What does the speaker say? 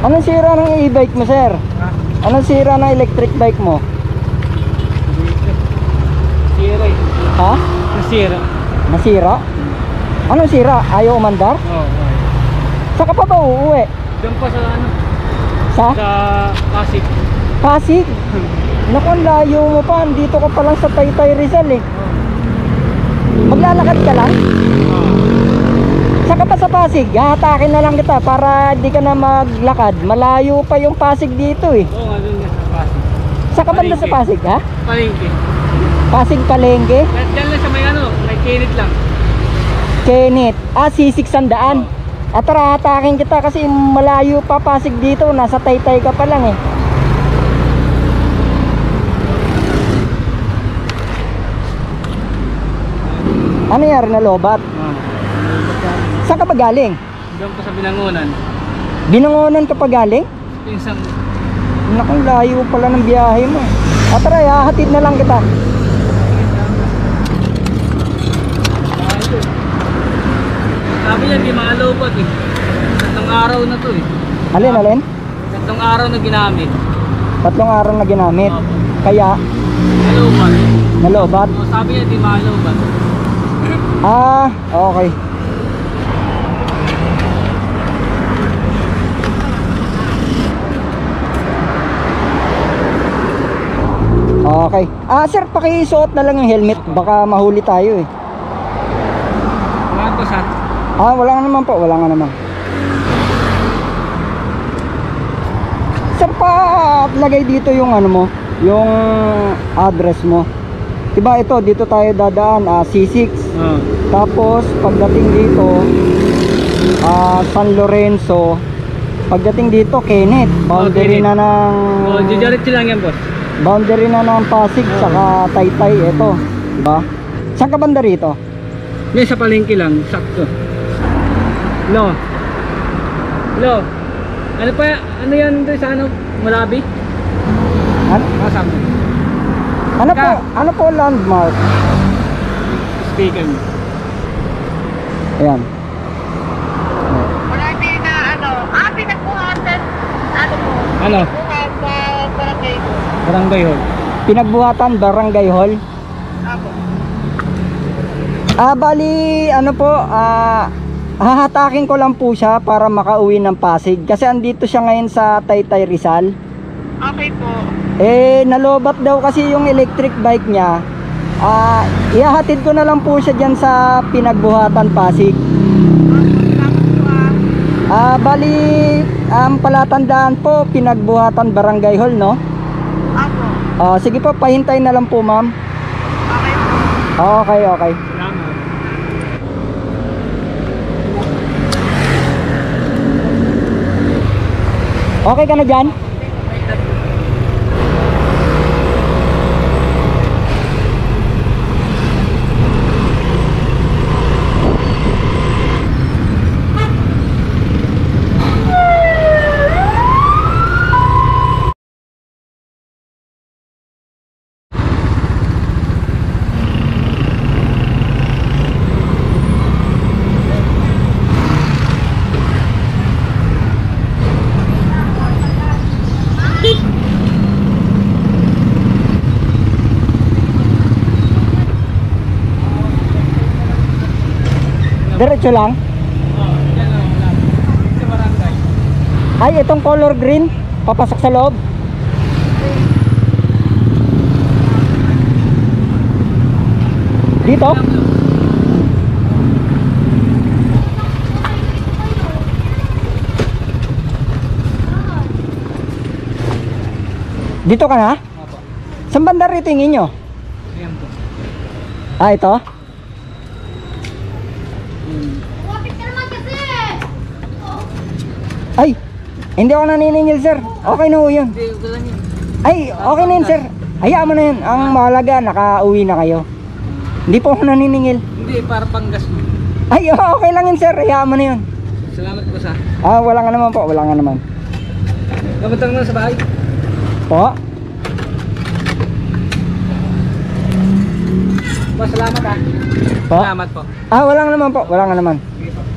Anong sira ng e-bike mo, sir? Ha? Anong sira ng electric bike mo? Sira eh. Ha? Nasira. Nasira? Anong sira? Ayaw umandar? Oo. Saan ka pa ba uuwi? Diyan pa sa ano? Sa? Sa Pasig. Pasig? Naku, ang layo mo pa. Dito ka pa lang sa Taytay Rizal eh. Maglalakad ka lang? Saan ka pa sa Pasig? Hahatakin na lang kita para di ka na maglakad. Malayo pa yung Pasig dito eh. Oo nga, doon sa Pasig. Saan ka banda sa Pasig, ha? Palengke. Pasig Palengke? Diyan lang sa may ano, may kinit lang. Kenneth. Sisig Sandaan. At tara, hatakin kita kasi malayo pa Pasig dito. Nasa Taytay ka pa lang eh. Ano yari na lobat? Saan ka pa galing? Diyan pa sa Binangonan. Binangonan ka pa galing? Pinsang. Naku, layo pala ng biyahe mo. At tara, hahatid na lang kita. Sabi niya, di maalobat eh. Tatlong araw na to eh. Alin? Tatlong araw na ginamit. 3 araw na ginamit. Opo. Kaya, Alobat. nalobat. O, sabi niya, di maalobat. Okay. Okay. Sir, pakisuot na lang yung helmet. Baka mahuli tayo eh. Mga boss ha? Wala nga naman po. Wala nga naman. Sir, lagay dito yung ano mo, yung address mo. Diba ito, dito tayo dadaan, C6. Tapos, pagdating dito, San Lorenzo. Pagdating dito, Kenneth. Boundary na ng... O, didiretso lang yan boss. Boundary na ng Pasig, saka Taytay, ito. Diba? Saan ka banda rito? Yan sa palengke lang, sakto. Lo. Ano pa, ano yan doon sa ano? Malabi? Sabi. Ano po landmark? Speaker mo. Ayan. Wala din na ano, pinagbuhatan, ano mo, Ano? buhat sa barangay ko. Barangay Hall. Pinagbuhatan, Barangay Hall. Ako. Bali, ano po, hahatakin ko lang po siya para makauwi ng Pasig. Kasi andito siya ngayon sa Taytay Rizal. Okay po. Nalobat daw kasi yung electric bike niya. Ihahatid ko na lang po siya dyan sa Pinagbuhatan, Pasig. Salamat po Bali, ang palatandaan po, Pinagbuhatan, Barangay Hall, no? Ako. Sige po, pahintay na lang po, ma'am. Okay po. Okay. Salamat. Okay ka na dyan? Diretso lang? Yan lang, wala. Sa barangay. Ay, itong color green, papasok sa loob. Dito? Dito ka na? Opo. Saan banda rito yung inyo? Ayan po. Ito? Ay, hindi ako naniningil, sir. Okay na ho yun. Hindi, wala niya. Ay, okay na yun, sir. Hayaan mo na yun. Ang mahalaga, nakauwi na kayo. Hindi po ako naniningil. Hindi, para panggas mo. Ay, okay lang yun, sir. Hayaan mo na yun. Salamat po sa. Wala nga naman po. Wala nga naman. Kamuntang na sa bahay. Po? Salamat ha. Po? Salamat po. Wala nga naman po. Wala nga naman. Sige po.